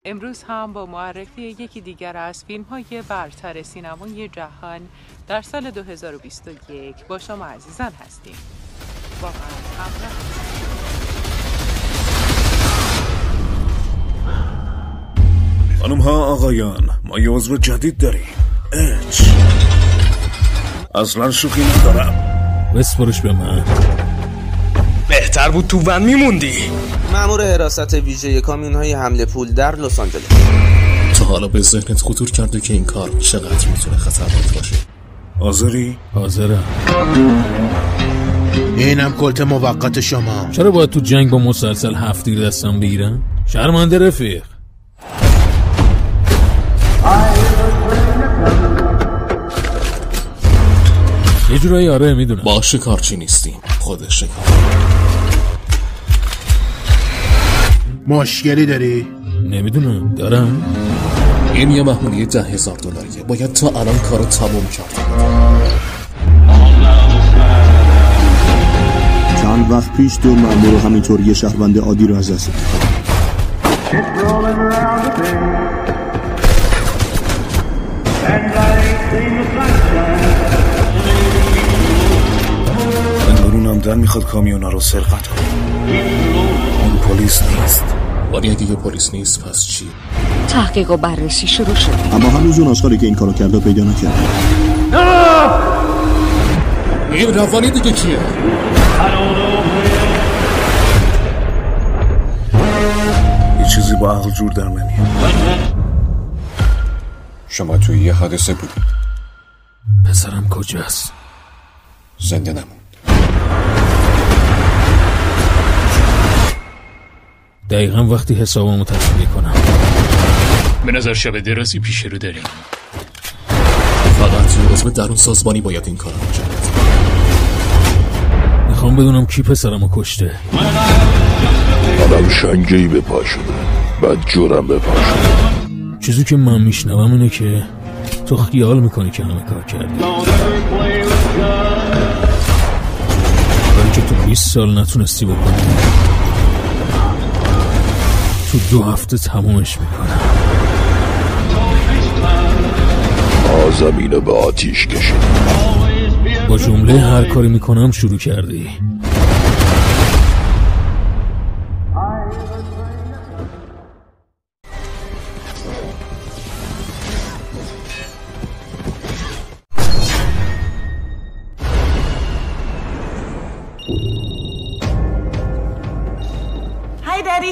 امروز هم با معرفی یکی دیگر از فیلم‌های برتر سینمای جهان در سال 2021 با شما عزیزان هستیم. با من همراه خانم ها آقایان، ما یه عضو جدید داریم. اصلا شوخی ندارم. بسپرش به من. بهتر بود تو ون میموندی. مأمور حراست ویژه کامیون‌های حمل پول در لس آنجلس. تا حالا به ذهنت خطور کرده که این کار چقدر میتونه خطرناک باشه؟ حاضری؟ حاضرم. اینم کلت موقت شما. چرا باید تو جنگ با مسلسل 7 تیر دستم بگیرم؟ شرمنده رفیق. یه جورایی آره میدونم. با شکارچی نیستیم، خود شکار. مشکلی داری؟ نمیدونم دارم. این یه محمولیه $10,000 باید تا الان کارو تموم کرد. چند وقت پیش تو مأمور و همینطور یه شهروند عادی رو از دست دادی. انگارون در میخواد کامیونا رو سرقت کنه. اون پلیس نیست. ولی اگه یه پلیس نیست پس چی؟ تحقیق و بررسی شروع شد، اما هنوز اون آشغالی که این کارو کرده پیدا نکرده. این روانی دیگه کیه؟ یه چیزی با عقل جور در نمیاد. شما توی یه حادثه بود. پسرم کجاست؟ زنده نموند. دقیقا وقتی حسابمو تصفیه کنم. به نظر شب درازی پیش رو داریم. فقط عضو درون سازمانی باید این کار رو انجام بده. میخوام بدونم کی پسرمو کشته. آدم شنگه‌ای به پا شده، بعد جورم به پا شده. چیزی که من میشنوم اینه که تو خیال میکنی که همه کار کردی، ولی که تو 20 سال نتونستی بکنی. تو 2 هفته تمومش میکنم. زمینو به آتیش کشید. با جمله هر کاری میکنم شروع کردی. Hi, Daddy.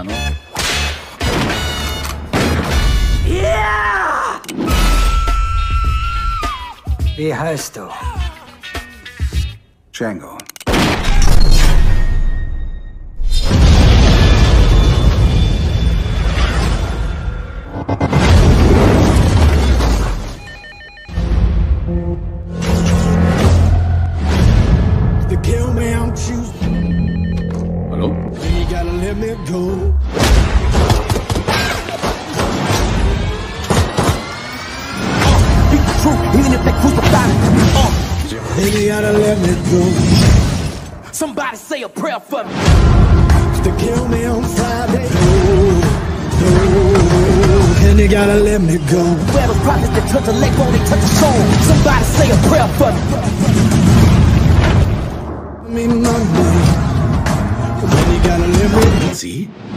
no? Wie heißt du? Django. Hallo? Somebody say a prayer for me. To kill me on Friday. And you gotta let me go. Where the prophets that touch the leg won't touch the soul. Somebody say a prayer for me. Me Monday. Then you gotta let me go. See?